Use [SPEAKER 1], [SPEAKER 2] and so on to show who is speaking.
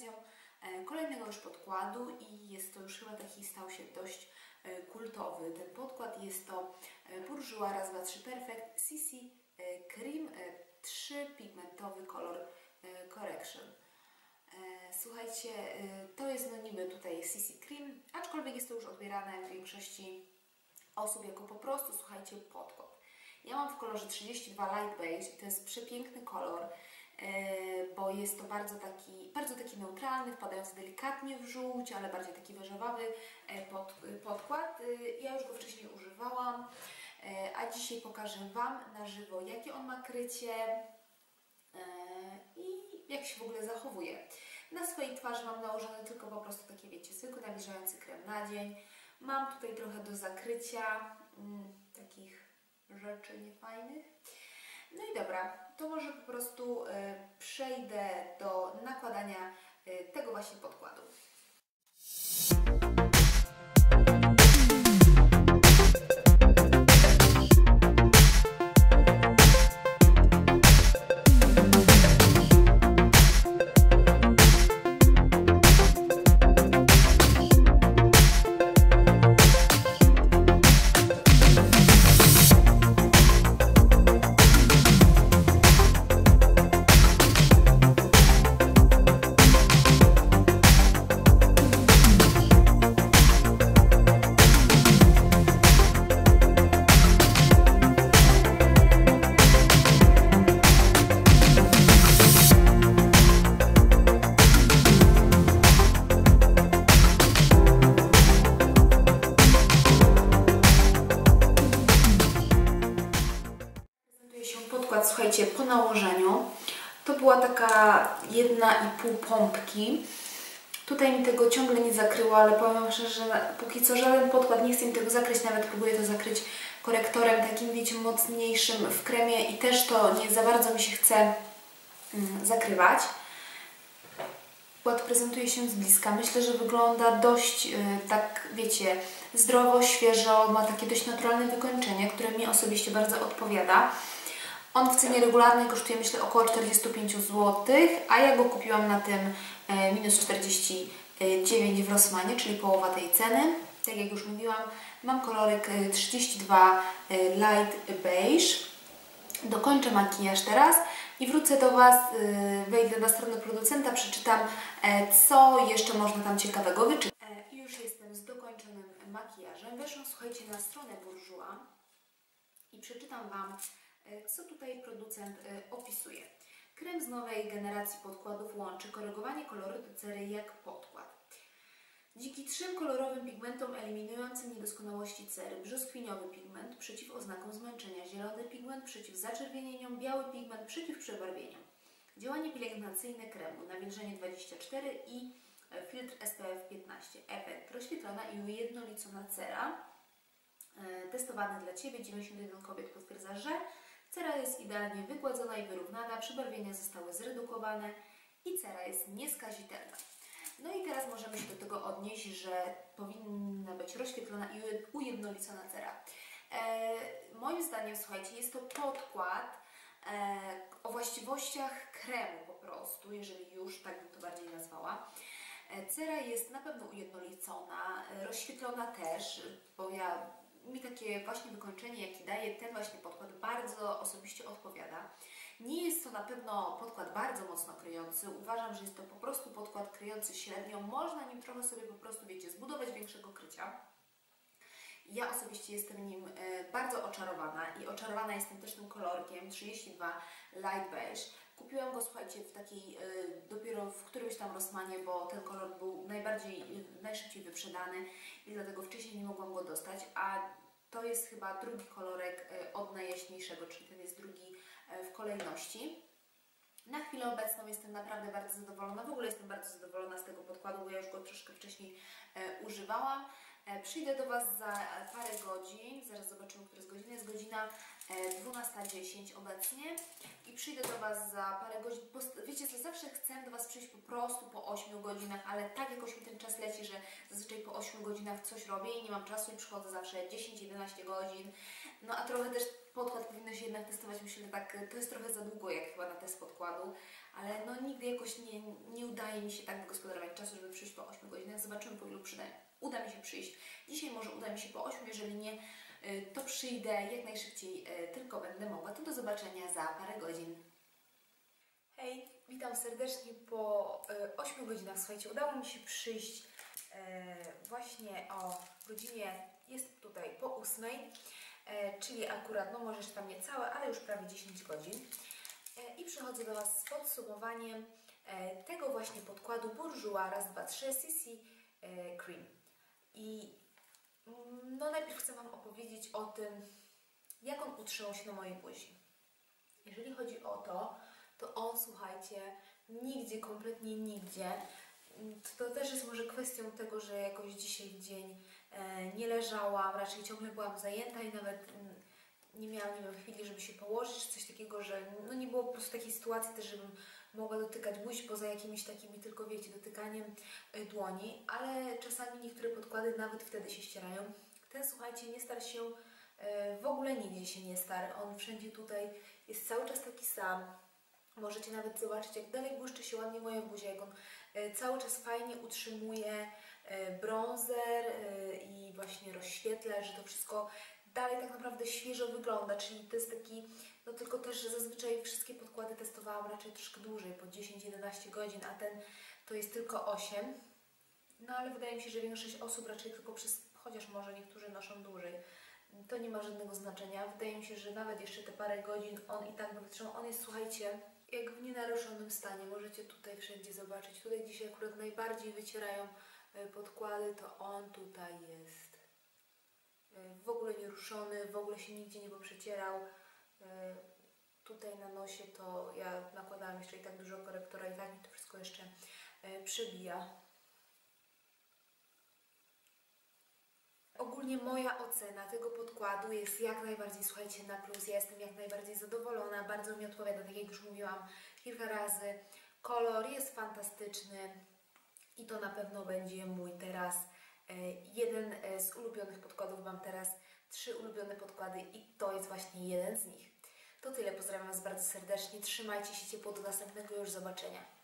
[SPEAKER 1] okazją kolejnego już podkładu i jest to już chyba taki, stał się dość kultowy. Ten podkład jest to Bourjois Raz 2 3 Perfect CC Cream 3 Pigmentowy Color Correction. Słuchajcie, to jest no niby tutaj CC Cream, aczkolwiek jest to już odbierane w większości osób jako po prostu, słuchajcie, podkład. Ja mam w kolorze 32 Light Beige i to jest przepiękny kolor, bo jest to bardzo taki neutralny, wpadający delikatnie w żółć, ale bardziej taki beżowawy podkład. Ja już go wcześniej używałam, a dzisiaj pokażę Wam na żywo, jakie on ma krycie i jak się w ogóle zachowuje. Na swojej twarzy mam nałożony tylko po prostu takie, wiecie, zwykły nawilżający krem na dzień. Mam tutaj trochę do zakrycia takich rzeczy niefajnych. No i dobra, to może po prostu przejdę do nakładania tego właśnie podkładu. Słuchajcie, po nałożeniu to była taka 1,5 pompki. Tutaj mi tego ciągle nie zakryło, ale powiem szczerze, że póki co żaden podkład nie chce mi tego zakryć, nawet próbuję to zakryć korektorem takim, wiecie, mocniejszym w kremie i też to nie za bardzo mi się chce zakrywać. Podkład prezentuje się z bliska. Myślę, że wygląda dość tak, wiecie, zdrowo, świeżo, ma takie dość naturalne wykończenie, które mi osobiście bardzo odpowiada. On w cenie regularnej kosztuje, myślę, około 45 zł, a ja go kupiłam na tym minus 49 w Rossmanie, czyli połowa tej ceny. Tak jak już mówiłam, mam kolorek 32 Light Beige. Dokończę makijaż teraz i wrócę do Was, wejdę na stronę producenta, przeczytam, co jeszcze można tam ciekawego wyczytać. I już jestem z dokończonym makijażem. Weszłam, słuchajcie, na stronę Bourjois i przeczytam Wam, co tutaj producent opisuje. Krem z nowej generacji podkładów łączy korygowanie kolorytu cery jak podkład. Dzięki 3 kolorowym pigmentom eliminującym niedoskonałości cery: brzoskwiniowy pigment przeciw oznakom zmęczenia, zielony pigment przeciw zaczerwienieniom, biały pigment przeciw przebarwieniom. Działanie pielęgnacyjne kremu, nawilżenie 24 i filtr SPF 15. Efekt: rozświetlona i ujednolicona cera. Testowany dla Ciebie, 91 kobiet potwierdza, że cera jest idealnie wygładzona i wyrównana, przebarwienia zostały zredukowane i cera jest nieskazitelna. No i teraz możemy się do tego odnieść, że powinna być rozświetlona i ujednolicona cera. Moim zdaniem, słuchajcie, jest to podkład o właściwościach kremu po prostu, jeżeli już tak bym to bardziej nazwała. Cera jest na pewno ujednolicona, rozświetlona też, bo mi takie właśnie wykończenie, jakie daje ten właśnie podkład, bardzo osobiście odpowiada. Nie jest to na pewno podkład bardzo mocno kryjący. Uważam, że jest to po prostu podkład kryjący średnio. Można nim trochę sobie po prostu, wiecie, zbudować większego krycia. Ja osobiście jestem nim bardzo oczarowana i oczarowana jestem też tym kolorkiem 32 Light Beige. Kupiłam go, słuchajcie, w takiej dopiero w którymś tam Rossmanie, bo ten kolor był najszybciej wyprzedany i dlatego wcześniej nie mogłam go dostać, a to jest chyba drugi kolorek od najjaśniejszego, czyli ten jest drugi w kolejności. Na chwilę obecną jestem naprawdę bardzo zadowolona. W ogóle jestem bardzo zadowolona z tego podkładu, bo ja już go troszkę wcześniej używałam. Przyjdę do Was za parę godzin, zaraz zobaczymy, która jest godzina. Jest godzina 12:10 obecnie i przyjdę do Was za parę godzin. Wiecie co, zawsze chcę do Was przyjść po prostu po 8 godzinach, ale tak jakoś mi ten czas leci, że zazwyczaj po 8 godzinach godzinach coś robię i nie mam czasu i przychodzę zawsze 10-11 godzin. No a trochę też podkład powinno się jednak testować, myślę, że tak, to jest trochę za długo jak chyba na test podkładu, ale no nigdy jakoś nie udaje mi się tak wygospodarować czasu, żeby przyjść po 8 godzinach. Zobaczymy, po ilu uda mi się przyjść. Dzisiaj może uda mi się po 8, jeżeli nie, to przyjdę jak najszybciej, tylko będę mogła. To do zobaczenia za parę godzin. Hej, witam serdecznie po 8 godzinach. Słuchajcie, udało mi się przyjść właśnie o godzinie, jest tutaj po 8, czyli akurat, no może jeszcze tam nie całe, ale już prawie 10 godzin. I przychodzę do Was z podsumowaniem tego właśnie podkładu Bourjois raz, dwa, trzy CC Cream. I no najpierw chcę Wam opowiedzieć o tym, jak on utrzymał się na mojej buzi. Jeżeli chodzi o to on, słuchajcie, nigdzie, kompletnie nigdzie. To też jest może kwestią tego, że jakoś dzisiaj w dzień nie leżałam, raczej ciągle byłam zajęta i nawet nie miałam, nie wiem, chwili, żeby się położyć, czy coś takiego, że no nie było po prostu takiej sytuacji też, żebym mogła dotykać buzi poza jakimiś takimi tylko, wiecie, dotykaniem dłoni, ale czasami niektóre podkłady nawet wtedy się ścierają. Ten, słuchajcie, nie starł się w ogóle nigdzie się nie starł. On wszędzie tutaj jest cały czas taki sam. Możecie nawet zobaczyć, jak dalej błyszczy się ładnie moja buzia, jak on cały czas fajnie utrzymuje bronzer i właśnie rozświetla, że to wszystko dalej tak naprawdę świeżo wygląda, czyli to jest taki, no tylko też, że zazwyczaj wszystkie podkłady testowałam raczej troszkę dłużej, po 10-11 godzin, a ten to jest tylko 8. No ale wydaje mi się, że większość osób raczej tylko chociaż może niektórzy noszą dłużej. To nie ma żadnego znaczenia. Wydaje mi się, że nawet jeszcze te parę godzin on i tak by wytrzymał. On jest, słuchajcie, jak w nienaruszonym stanie. Możecie tutaj wszędzie zobaczyć. Tutaj dzisiaj akurat najbardziej wycierają podkłady, to on tutaj jest w ogóle nieruszony, w ogóle się nigdzie nie poprzecierał. Tutaj na nosie to ja nakładałam jeszcze i tak dużo korektora i tak mi to wszystko jeszcze przebija. Ogólnie moja ocena tego podkładu jest jak najbardziej, słuchajcie, na plus. Ja jestem jak najbardziej zadowolona, bardzo mi odpowiada, tak jak już mówiłam kilka razy. Kolor jest fantastyczny i to na pewno będzie mój teraz jeden z ulubionych podkładów. Mam teraz 3 ulubione podkłady i to jest właśnie jeden z nich. To tyle, pozdrawiam Was bardzo serdecznie, trzymajcie się ciepło, do następnego już zobaczenia.